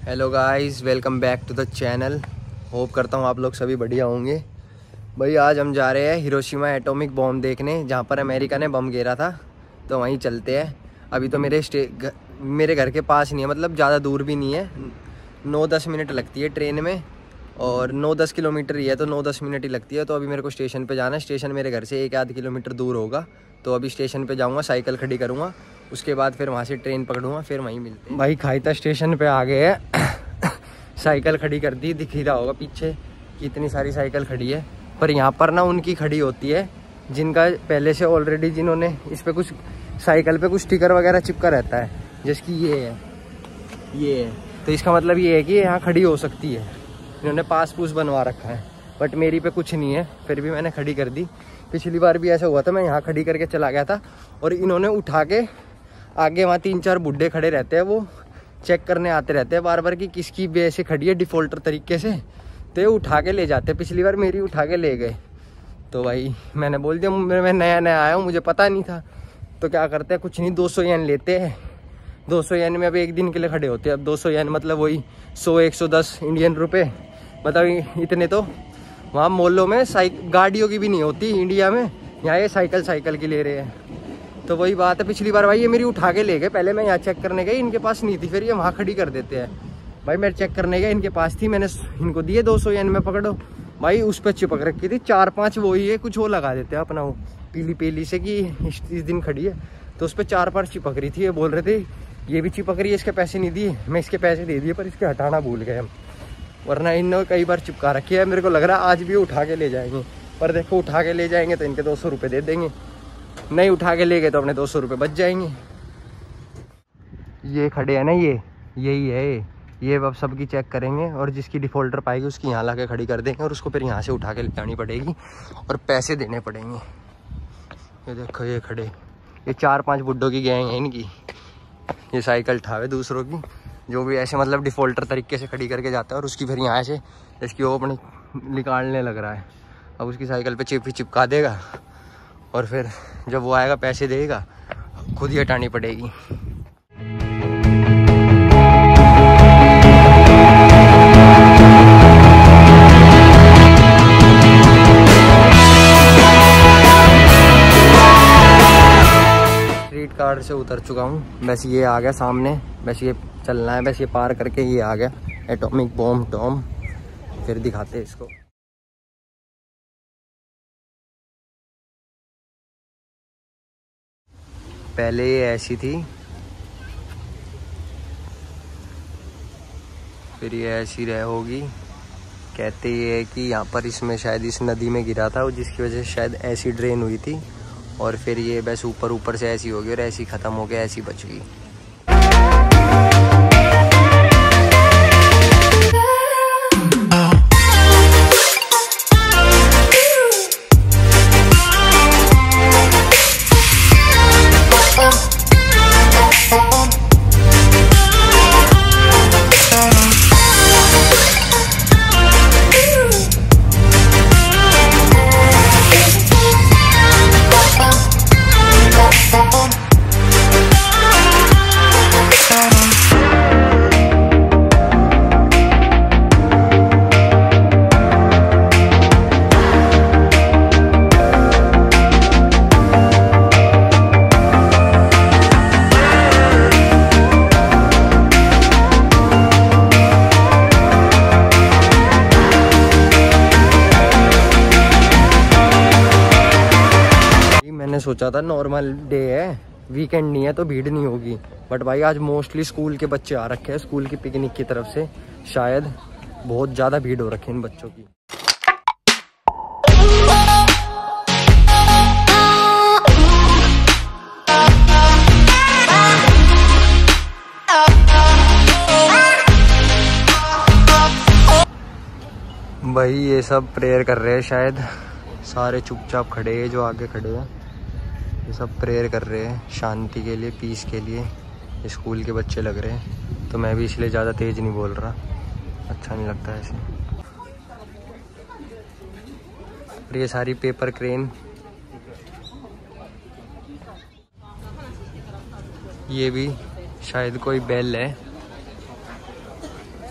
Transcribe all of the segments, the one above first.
Hello guys, welcome back to the channel. Hope करता हूँ आप लोग सभी बढ़िया होंगे। भाई आज हम जा रहे हैं हिरोशिमा एटॉमिक बॉम्ब देखने, जहाँ पर अमेरिका ने बम गिरा था। तो वहीं चलते हैं। अभी तो मेरे घर के पास नहीं है, मतलब ज़्यादा दूर भी नहीं है। 9-10 मिनट लगती है ट्रेन में, और 9-10 किलोमीटर ही है, तो 9-10 मिनट ही लगती है। तो अभी मेरे को स्टेशन पे जाना है। स्टेशन मेरे घर से 1-1.5 किलोमीटर दूर होगा। तो अभी स्टेशन पे जाऊँगा, साइकिल खड़ी करूँगा, उसके बाद फिर वहाँ से ट्रेन पकड़ूँगा, फिर वहीं मिलते हैं। भाई खाइता स्टेशन पे आ गए हैं। साइकिल खड़ी कर दी, दिख ही रहा होगा पीछे कितनी सारी साइकिल खड़ी है। पर यहाँ पर ना उनकी खड़ी होती है जिनका पहले से ऑलरेडी, जिन्होंने इस पे कुछ साइकिल पे कुछ स्टिकर वगैरह चिपका रहता है, जिसकी ये है। तो इसका मतलब ये है कि यहाँ खड़ी हो सकती है। इन्होंने पास पूस बनवा रखा है, बट मेरी पे कुछ नहीं है, फिर भी मैंने खड़ी कर दी। पिछली बार भी ऐसा हुआ था, मैं यहाँ खड़ी करके चला गया था और इन्होंने उठा के आगे, वहाँ 3-4 बुड्ढे खड़े रहते हैं, वो चेक करने आते रहते हैं बार बार कि किसकी बेस से खड़ी है डिफ़ॉल्टर तरीके से, तो ये उठा के ले जाते हैं। पिछली बार मेरी उठा के ले गए। तो भाई मैंने बोल दिया, मैं नया नया आया हूँ, मुझे पता नहीं था। तो क्या करते हैं, कुछ नहीं, 200 येन लेते हैं। 200 येन में अब एक दिन के लिए खड़े होते हैं। अब 200 येन मतलब वही 100-110 इंडियन रुपये। मतलब इतने तो वहाँ मोहल्लों में गाड़ियों की भी नहीं होती इंडिया में, यहाँ ये साइकिल की ले रहे हैं। तो वही बात है, पिछली बार भाई ये मेरी उठा के ले गए। पहले मैं यहाँ चेक करने गई, इनके पास नहीं थी, फिर ये वहाँ खड़ी कर देते हैं। भाई मैं चेक करने गया, इनके पास थी, मैंने इनको दिए 200 येन में, पकड़ो। भाई उस पर चिपक रखी थी 4-5, वही है कुछ वो लगा देते हैं अपना, वो पीली पीली से कि इस दिन खड़ी है, तो उस पर 4-5 चिपक रही थी। ये बोल रहे थे ये भी चिपक रही है, इसके पैसे नहीं दिए। मैं इसके पैसे दे दिए, पर इसके हटाना भूल गए हम, वरना इन्होंने कई बार चिपका रखी है। मेरे को लग रहा है आज भी उठा के ले जाएंगे, पर देखो उठा के ले जाएंगे तो इनके 200 रुपये दे देंगे, नहीं उठा के ले गए तो अपने 200 रुपये बच जाएंगे। ये खड़े हैं ना, यही है ये अब सबकी चेक करेंगे, और जिसकी डिफ़ॉल्टर पाएगी उसकी यहाँ ला के खड़ी कर देंगे, और उसको फिर यहाँ से उठा के ले जानी पड़ेगी और पैसे देने पड़ेंगे। ये देखो ये खड़े, ये 4-5 बुड्ढों की गैंग है इनकी। ये साइकिल ठावे दूसरों की, जो भी ऐसे मतलब डिफ़ॉल्टर तरीके से खड़ी करके जाता है, और उसकी फिर यहाँ से इसकी वो अपने निकालने लग रहा है। अब उसकी साइकिल पे चिपका देगा, और फिर जब वो आएगा पैसे देगा, खुद ही हटानी पड़ेगी। स्ट्रीट कार से उतर चुका हूँ, बस ये आ गया सामने, बस ये चलना है, बस ये पार करके ये आ गया एटॉमिक बॉम्ब टॉम। फिर दिखाते हैं इसको। पहले ये ऐसी थी, फिर ये ऐसी रह होगी। कहते ये है कि यहाँ पर इसमें शायद इस नदी में गिरा था, जिसकी वजह से शायद ऐसी ड्रेन हुई थी, और फिर ये बस ऊपर से ऐसी होगी और ऐसी ख़त्म हो गया, ऐसी बच गई। मैंने सोचा था नॉर्मल डे है, वीकेंड नहीं है, तो भीड़ नहीं होगी, बट भाई आज मोस्टली स्कूल के बच्चे आ रखे हैं, स्कूल की पिकनिक की तरफ से। शायद बहुत ज़्यादा भीड़ हो रखी है इन बच्चों की। भाई ये सब प्रेयर कर रहे हैं शायद, सारे चुपचाप खड़े हैं, जो आगे खड़े हैं ये सब प्रेयर कर रहे हैं शांति के लिए, पीस के लिए। स्कूल के बच्चे लग रहे हैं, तो मैं भी इसलिए ज़्यादा तेज़ नहीं बोल रहा, अच्छा नहीं लगता ऐसे। और ये सारी पेपर क्रेन, ये भी शायद कोई बेल है,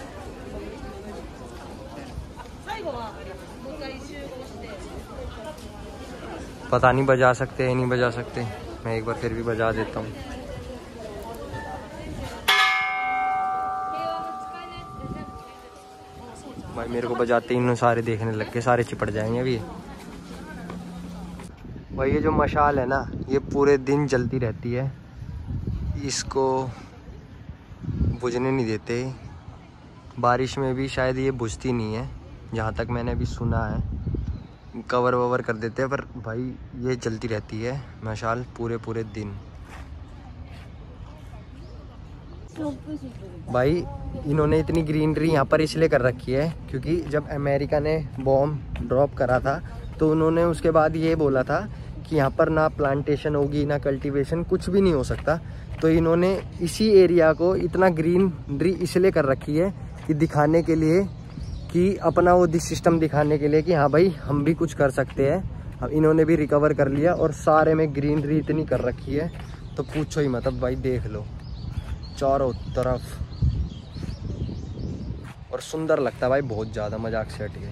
पता नहीं बजा सकते हैं नहीं बजा सकते, मैं एक बार फिर भी बजा देता हूँ। भाई मेरे को बजाते ही सारे देखने लग के, सारे चिपट जाएंगे अभी। भाई ये जो मशाल है ना, ये पूरे दिन जलती रहती है, इसको बुझने नहीं देते। बारिश में भी शायद ये बुझती नहीं है, जहाँ तक मैंने अभी सुना है। कवर ववर कर देते हैं, पर भाई ये जलती रहती है मशाल पूरे पूरे दिन। भाई इन्होंने इतनी ग्रीनरी यहाँ पर इसलिए कर रखी है क्योंकि जब अमेरिका ने बॉम्ब ड्रॉप करा था तो उन्होंने उसके बाद ये बोला था कि यहाँ पर ना प्लांटेशन होगी ना कल्टीवेशन, कुछ भी नहीं हो सकता। तो इन्होंने इसी एरिया को इतना ग्रीनरी इसलिए कर रखी है कि दिखाने के लिए, कि अपना वो सिस्टम दिखाने के लिए कि हाँ भाई हम भी कुछ कर सकते हैं। अब इन्होंने भी रिकवर कर लिया और सारे में ग्रीनरी इतनी कर रखी है तो पूछो ही मत। अब भाई देख लो चारों तरफ, और सुंदर लगता है भाई बहुत ज़्यादा, मजाक से हट के।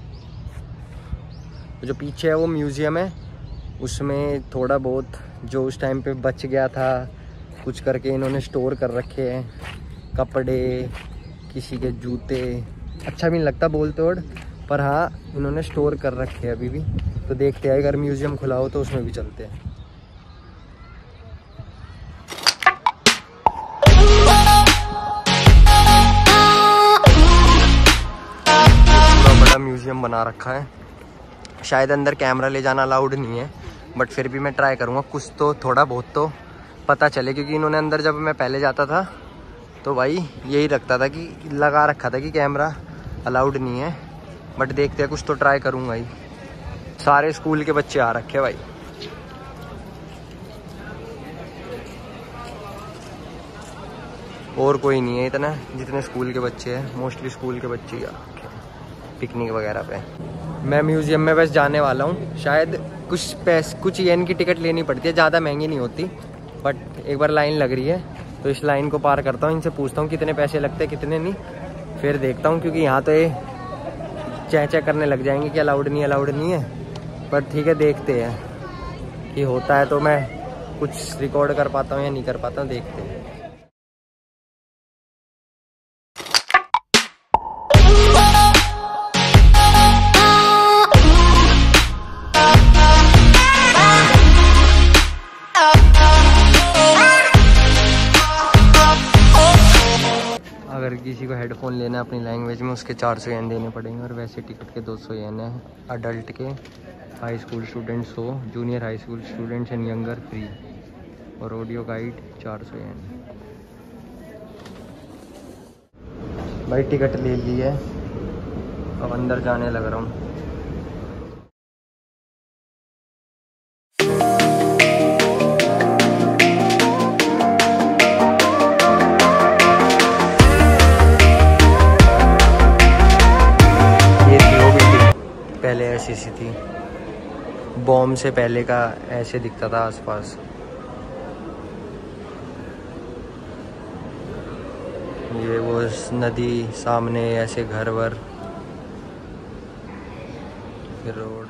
जो पीछे है वो म्यूज़ियम है, उसमें थोड़ा बहुत जो उस टाइम पे बच गया था कुछ करके इन्होंने स्टोर कर रखे हैं, कपड़े, किसी के जूते। अच्छा भी नहीं लगता बोलते वर्ड, पर हाँ इन्होंने स्टोर कर रखे हैं अभी भी। तो देखते हैं, अगर म्यूज़ियम खुला हो तो उसमें भी चलते हैं। बड़ा म्यूज़ियम बना रखा है, शायद अंदर कैमरा ले जाना अलाउड नहीं है, बट फिर भी मैं ट्राई करूँगा, कुछ तो थोड़ा बहुत तो पता चले। क्योंकि इन्होंने अंदर जब मैं पहले जाता था तो भाई यही रखता था कि लगा रखा था कि कैमरा अलाउड नहीं है, बट देखते हैं, कुछ तो ट्राई करूँगा ही। सारे स्कूल के बच्चे आ रखे भाई। और कोई नहीं है इतना, जितने स्कूल के बच्चे हैं मोस्टली स्कूल के बच्चे ही आ रखे हैं पिकनिक वगैरह पे। मैं म्यूज़ियम में बस जाने वाला हूँ, शायद कुछ येन की टिकट लेनी पड़ती है, ज़्यादा महंगी नहीं होती, बट एक बार लाइन लग रही है तो इस लाइन को पार करता हूँ, इनसे पूछता हूँ कितने पैसे लगते हैं कितने नहीं, फिर देखता हूँ। क्योंकि यहाँ तो ये चेक करने लग जाएंगे कि अलाउड नहीं है, पर ठीक है देखते हैं कि होता है तो मैं कुछ रिकॉर्ड कर पाता हूँ या नहीं कर पाता हूँ, देखते हैं। अगर किसी को हेडफोन लेना है अपनी लैंग्वेज में, उसके 400 येन देने पड़ेंगे, और वैसे टिकट के 200 येन है। अडल्ट के, हाई स्कूल स्टूडेंट्स हो, junior high school students and younger free, और ऑडियो गाइड 400 येन। भाई टिकट ले ली है, अब अंदर जाने लग रहा हूँ। पहले ऐसी सी थी, बॉम्ब से पहले का ऐसे दिखता था आसपास। ये वो नदी सामने, ऐसे घर वर, फिर रोड।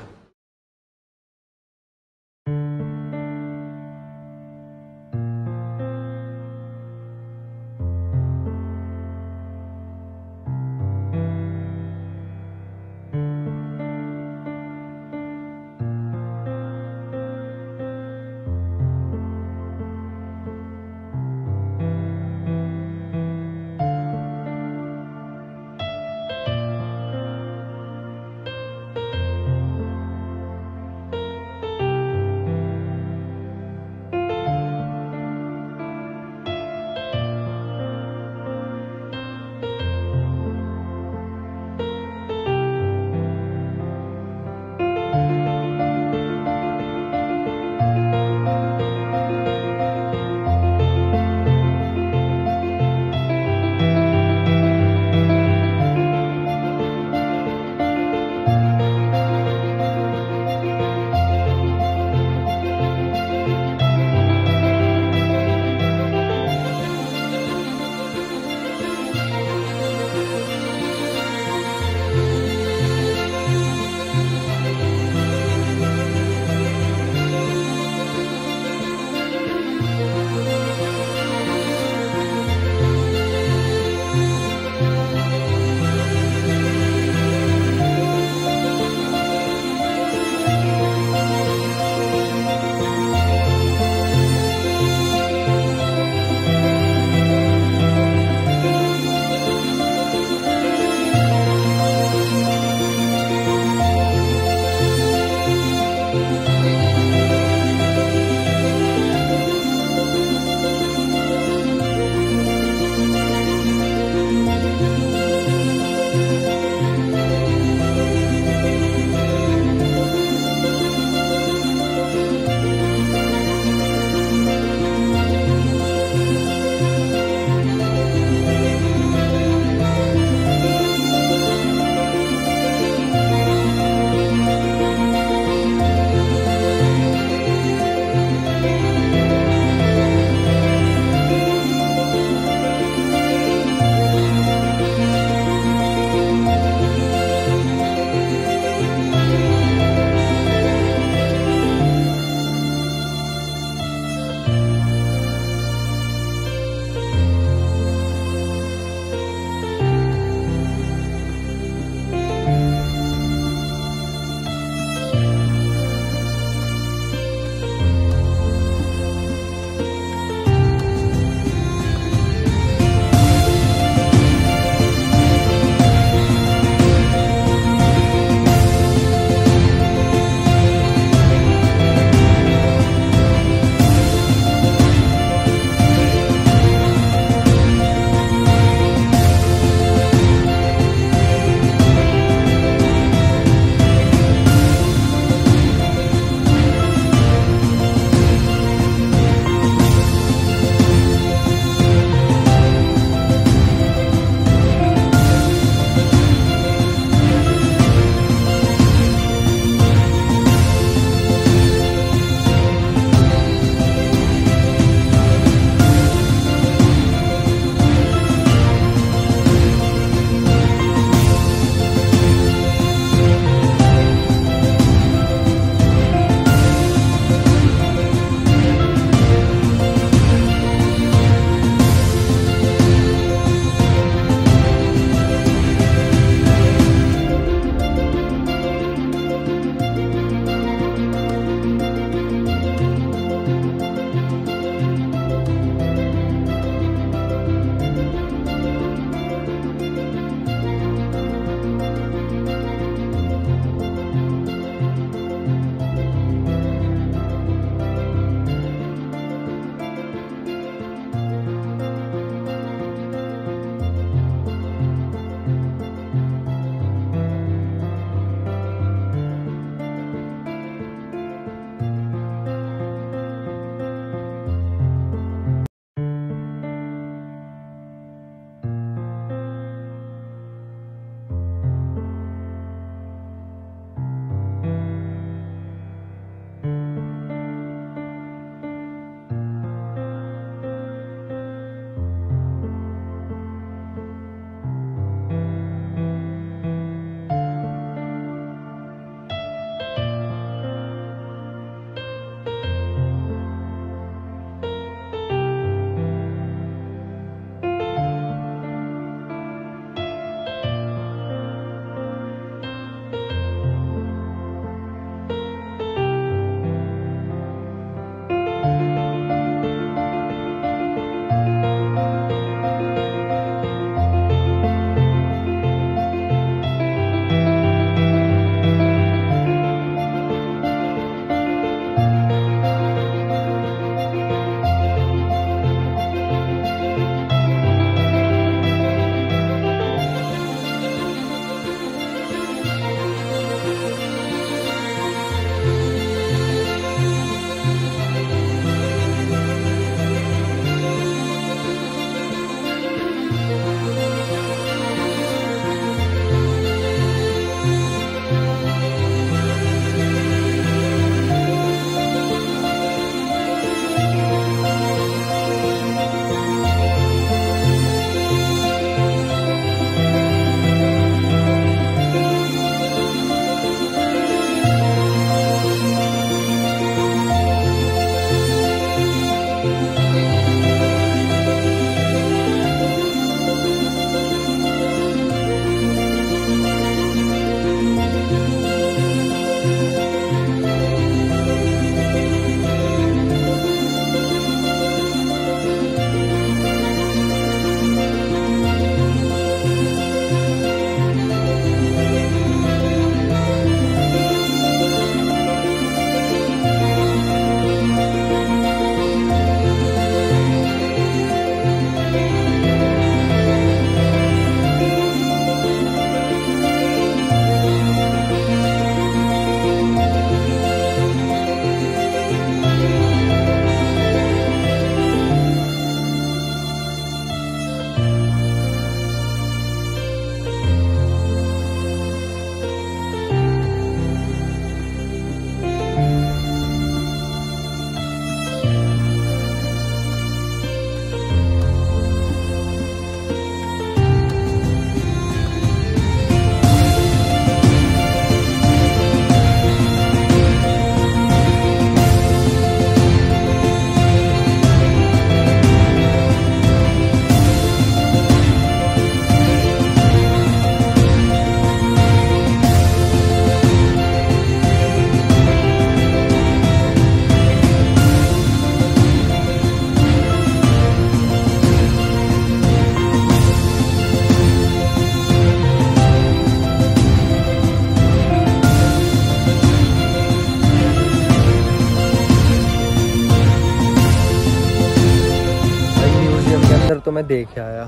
तो मैं देख आया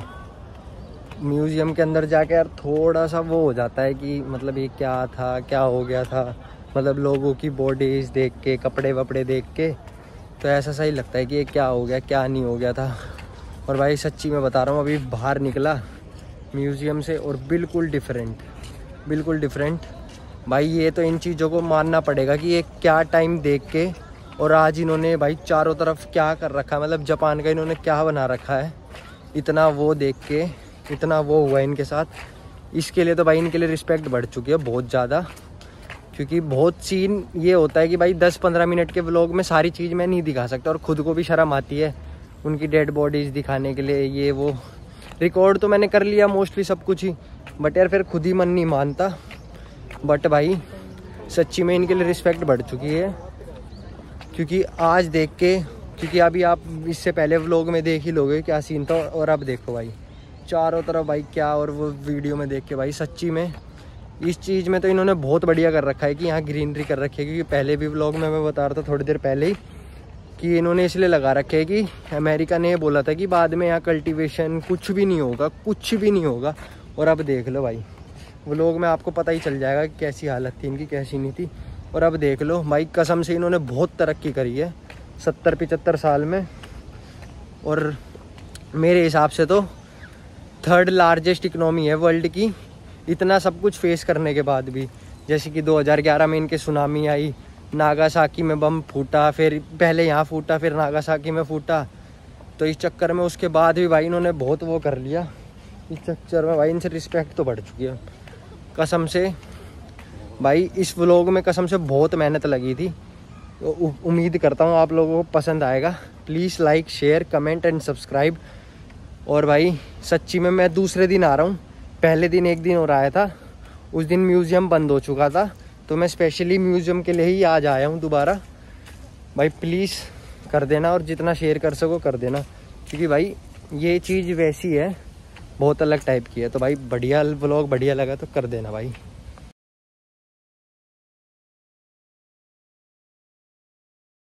म्यूजियम के अंदर जाके यार, थोड़ा सा वो हो जाता है कि मतलब ये क्या था, क्या हो गया था, मतलब लोगों की बॉडीज देख के, कपड़े वपड़े देख के तो ऐसा सही लगता है कि ये क्या हो गया, क्या नहीं हो गया था। और भाई सच्ची मैं बता रहा हूँ, अभी बाहर निकला म्यूजियम से और बिल्कुल डिफरेंट, बिल्कुल डिफरेंट। भाई ये तो इन चीज़ों को मानना पड़ेगा कि ये क्या टाइम देख के, और आज इन्होंने भाई चारों तरफ क्या कर रखा है, मतलब जापान का इन्होंने क्या बना रखा है, इतना वो देख के इतना वो हुआ इनके साथ। इसके लिए तो भाई इनके लिए रिस्पेक्ट बढ़ चुकी है बहुत ज़्यादा, क्योंकि बहुत सीन ये होता है कि भाई 10-15 मिनट के व्लॉग में सारी चीज़ मैं नहीं दिखा सकता, और ख़ुद को भी शर्म आती है उनकी डेड बॉडीज़ दिखाने के लिए। ये वो रिकॉर्ड तो मैंने कर लिया मोस्टली सब कुछ ही, बट यार फिर खुद ही मन नहीं मानता। बट भाई सच्ची में इनके लिए रिस्पेक्ट बढ़ चुकी है, क्योंकि आज देख के, क्योंकि अभी आप इससे पहले व्लॉग में देख ही लोगे क्या सीन था, और अब देखो भाई चारों तरफ भाई क्या, और वो वीडियो में देख के भाई सच्ची में इस चीज़ में तो इन्होंने बहुत बढ़िया कर रखा है कि यहाँ ग्रीनरी कर रखी है। क्योंकि पहले भी व्लॉग में मैं बता रहा था थोड़ी देर पहले ही कि इन्होंने इसलिए लगा रखे है कि अमेरिका ने बोला था कि बाद में यहाँ कल्टीवेशन कुछ भी नहीं होगा, कुछ भी नहीं होगा। और अब देख लो भाई व्लॉग में आपको पता ही चल जाएगा कि कैसी हालत थी इनकी, कैसी नहीं थी। और अब देख लो भाई कसम से इन्होंने बहुत तरक्की करी है 70-75 साल में, और मेरे हिसाब से तो 3rd लार्जेस्ट इकनॉमी है वर्ल्ड की, इतना सब कुछ फेस करने के बाद भी। जैसे कि 2011 में इनके सुनामी आई, नागासाकी में बम फूटा, फिर पहले यहाँ फूटा, फिर नागासाकी में फूटा, तो इस चक्कर में उसके बाद भी भाई इन्होंने बहुत वो कर लिया। इस चक्कर में भाई इनसे रिस्पेक्ट तो बढ़ चुकी है कसम से। भाई इस व्लॉग में कसम से बहुत मेहनत लगी थी, तो उम्मीद करता हूँ आप लोगों को पसंद आएगा। Please like, share, comment and subscribe. और भाई सच्ची में मैं दूसरे दिन आ रहा हूँ, पहले दिन एक दिन और आया था, उस दिन म्यूज़ियम बंद हो चुका था, तो मैं स्पेशली म्यूज़ियम के लिए ही आज आया हूँ दोबारा। भाई प्लीज़ कर देना, और जितना शेयर कर सको कर देना, क्योंकि भाई ये चीज़ वैसी है, बहुत अलग टाइप की है। तो भाई बढ़िया व्लॉग बढ़िया लगा तो कर देना भाई।